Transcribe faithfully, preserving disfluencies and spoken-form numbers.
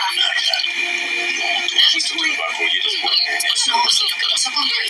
Muito bem, bagulho dos bonecos. Nossa, o que passou com ele?